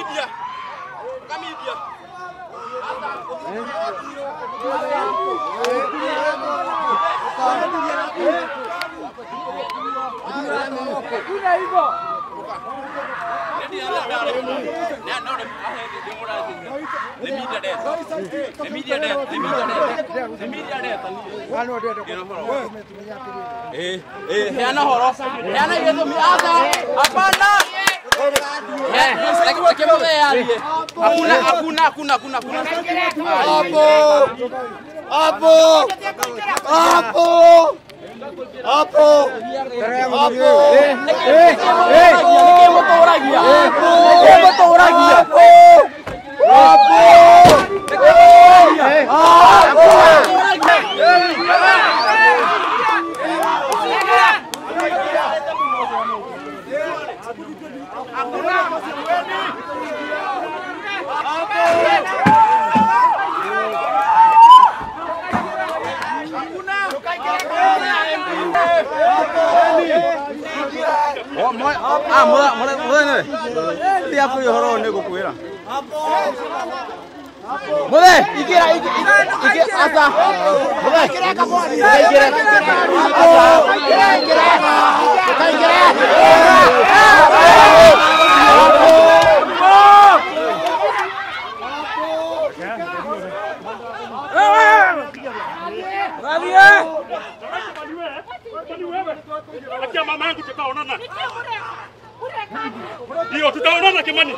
media. Akia mama yangu tutaonana. Ndio tutaonana Kimani.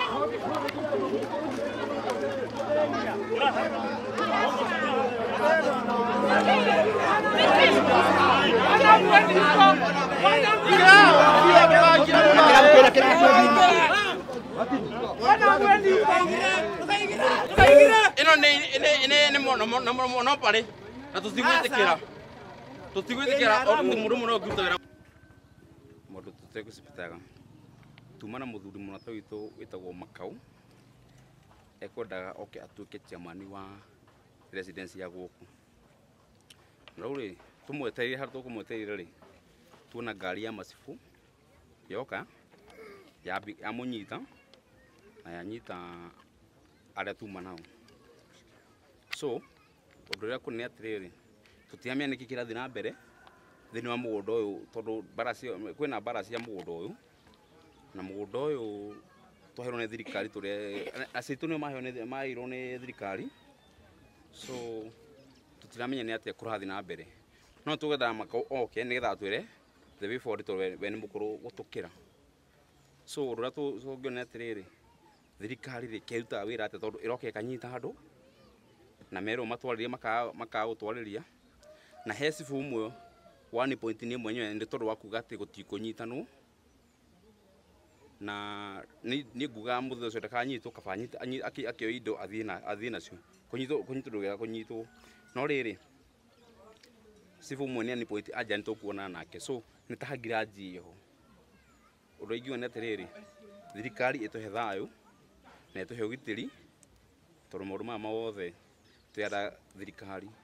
Ino mono pare. Na tusigwitikira. Tutigwitikira murumo gutara. Modo tutegusipitaga. Tumana muthuri munata witu witagwo Makau. Ekwendaga oke atuike chairman wa residence ya guku. Rauri tumwetereire harto kumwetereire ri. Tuona ngari ya Masifu yoka ya munyita na yanyita aria tuma nao. So undu ria kunene atiriri tutiamia niki kirathi na mbere thini wa mugunda uyu tondu barasi kwina barasi ya mugunda uyu na mugunda uyu twahirwo ni thirikari turia acitu ni mahirwo ni thirikari. So tutiramenya ni atia kurathi na mbere no tugetha Makau oke ni getha twire the way forward to we ni mukuru gutukira. So uria tungionera atiriri thirikari ri kiruta wira ati tondu iroke kanyita handu na mero matwaririe maka gutwariria na hesifu umwe 1 point ni mwenyewe ndi tondu wa kuga ati gutikunyitanu na ni nguga muthe ucio ndakanyitwo kabanyita akio indo athie nacio kunyitwo gya kunyitwo no riri sifu umwe ni point aja nitukuona nake. So nitahagira njiho undu ingiona atiriri thirikari ituhe thayu na ituhe ugitiri tondu maundu maya mothe tuyara thirikari